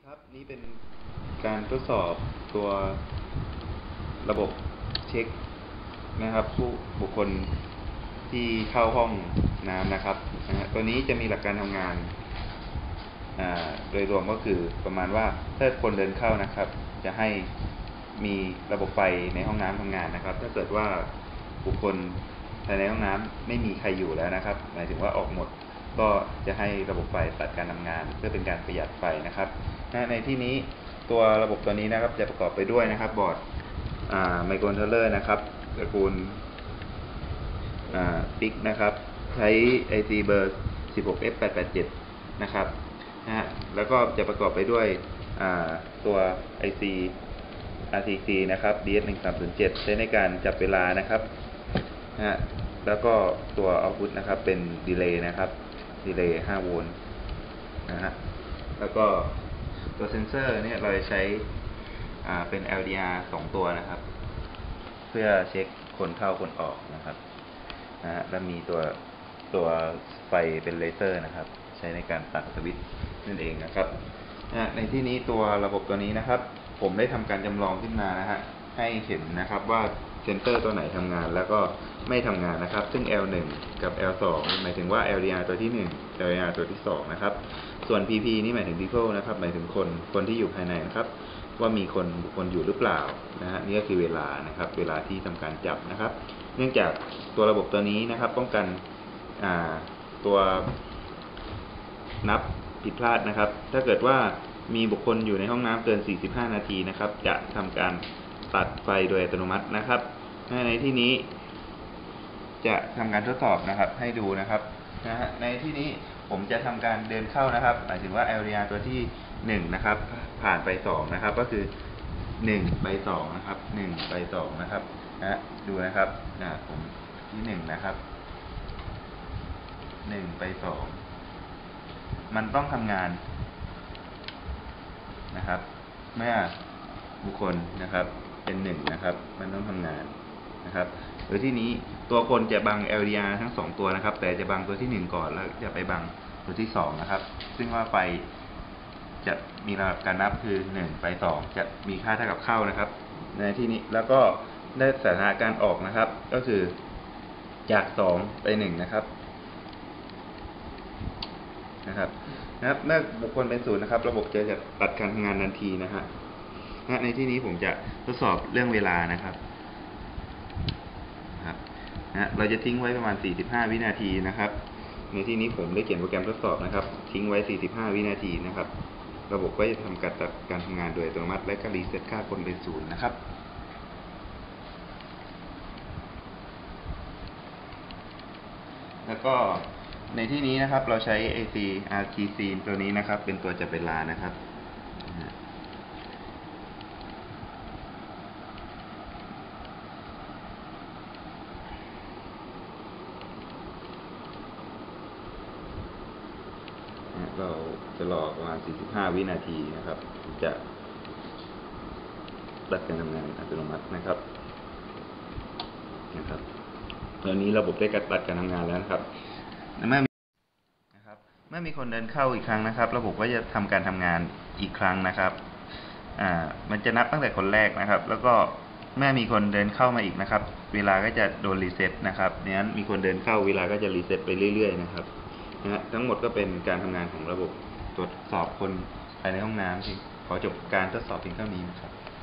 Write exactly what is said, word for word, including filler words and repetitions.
ครับนี่เป็นการทดสอบตัวระบบเช็คนะครับผู้บุคคลที่เข้าห้องน้ำนะครับนะฮะตัวนี้จะมีหลักการทำงานโดยรวมก็คือประมาณว่าถ้าคนเดินเข้านะครับ จะให้มีระบบไฟในห้องน้ำทำงานนะครับ ถ้าเกิดว่าบุคคลภายในห้องน้ำไม่มีใครอยู่แล้วนะครับ หมายถึงว่าออกหมดก็จะให้ระบบไฟตัดการทำงานเพื่อเป็นการประหยัดไฟนะครับในที่นี้ตัวระบบตัวนี้นะครับจะประกอบไปด้วยนะครับบอร์ดไมโครคอนโทรลเลอร์นะครับตระกูลปิกนะครับใช้ ไอ ซี เบอร์ สิบหก เอฟ แปด แปด เจ็ด นะครับนะฮะแล้วก็จะประกอบไปด้วยตัว ไอ ซี อาร์ ที ซี นะครับ ดี เอส หนึ่งสามศูนย์เจ็ด ใช้ในการจับเวลานะครับนะฮะแล้วก็ตัว Output นะครับเป็นดีเลย์นะครับดีเลย์ห้าโวลต์นะฮะแล้วก็ตัวเซนเซอร์เนี่ยเราจะใช้เป็น แอล ดี อาร์ สองตัวนะครับเพื่อเช็คคนเข้าคนออกนะครับนะฮะแล้วมีตัวตัวไฟเป็นเลเซอร์นะครับใช้ในการตัดสวิตช์นั่นเองนะครับนะในที่นี้ตัวระบบตัวนี้นะครับผมได้ทำการจำลองขึ้นมานะฮะให้เห็นนะครับว่าเซนเซอร์ตัวไหนทำงานแล้วก็ไม่ทำงานนะครับซึ่ง แอล หนึ่ง กับ แอล สอง หมายถึงว่า แอล ดี อาร์ ตัวที่หนึ่ง แอล ดี อาร์ ตัวที่สองนะครับส่วน พี พี นี่หมายถึง people นะครับหมายถึงคนคนที่อยู่ภายในนะครับว่ามีคนบุคคลอยู่หรือเปล่านะฮะนี่ก็คือเวลานะครับเวลาที่ทำการจับนะครับเนื่องจากตัวระบบตัวนี้นะครับป้องกันตัวนับผิดพลาดนะครับถ้าเกิดว่ามีบุคคลอยู่ในห้องน้ำเกินสี่สิบห้านาทีนะครับจะทำการตัดไฟโดยอัตโนมัตินะครับในที่นี้จะทำการทดสอบนะครับให้ดูนะครับนะฮะในที่นี้ผมจะทำการเดินเข้านะครับหมายถึงว่า แอล ดี อาร์ ตัวที่หนึ่งนะครับผ่านไปสองนะครับก็คือหนึ่งไปสองนะครับหนึ่งไปสองนะครับนะดูนะครับนะผมที่หนึ่งนะครับหนึ่งไปสองมันต้องทำงานนะครับเมื่อบุคคลนะครับเป็นหนึ่งนะครับมันต้องทำงานนะครับโดยที่นี้ตัวคนจะบัง แอล ดี อาร์ ทั้งสองตัวนะครับแต่จะบังตัวที่หนึ่งก่อนแล้วจะไปบังตัวที่สองนะครับซึ่งว่าไฟจะมีระดับการนับคือหนึ่งไปสองจะมีค่าเท่ากับเข้านะครับในที่นี้แล้วก็ได้สถานการณ์ออกนะครับก็คือจากสองไปหนึ่งนะครับนะครับนะครับเมื่อบุคคลเป็นศูนย์นะครับระบบจะตัดการทำงานทันทีนะฮะในที่นี้ผมจะทดสอบเรื่องเวลานะครับนะครับนะเราจะทิ้งไว้ประมาณสี่สิบห้าวินาทีนะครับในที่นี้ผมได้เขียนโปรแกรมทดสอบนะครับทิ้งไว้สี่สิบห้าวินาทีนะครับระบบก็จะทำการตัดการทำงานโดยอัตโนมัติและก็รีเซ็ตค่าคนเป็นศูนย์นะครับแล้วก็ในที่นี้นะครับเราใช้ ไอ ซี อาร์ ที ซี ตัวนี้นะครับเป็นตัวจับเวลานะครับเราจะรอประมาณสี่สิบห้าวินาทีนะครับจะตัดการทำงานอัตโนมัตินะครับนะครับตอนนี้ระบบได้ตัดการทำงานแล้วนะครับเมื่อนะครับเมื่อมีคนเดินเข้าอีกครั้งนะครับระบบก็จะทำการทำงานอีกครั้งนะครับอ่ามันจะนับตั้งแต่คนแรกนะครับแล้วก็เมื่อมีคนเดินเข้ามาอีกนะครับเวลาก็จะโดนรีเซ็ตนะครับดังนั้นมีคนเดินเข้าเวลาก็จะรีเซ็ตไปเรื่อยๆนะครับนะฮะทั้งหมดก็เป็นการทำงานของระบบตรวจสอบคนภายในห้องน้ำที่ขอจบการทดสอบเพียงเท่านี้นะครับ